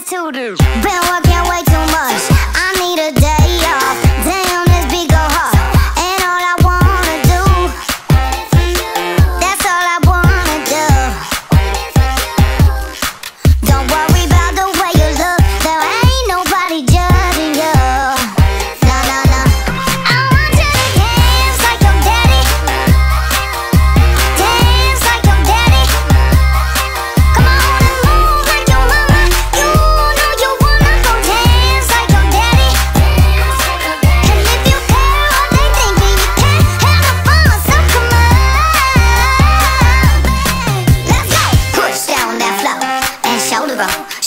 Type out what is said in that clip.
dance to the. Been working way too much. I need a day off. Damn, this beat go hard. And all I wanna do, that's all I wanna do. Don't worry about the way you look. There ain't nobody judging you. No, no, no. I want you to dance like your daddy. Dance like your daddy. Come on and move like your mama. You know you wanna go dance like your daddy. And if you care what they think, then you can't have no fun. So come on, let's go. Push down that floor and shoulder roll.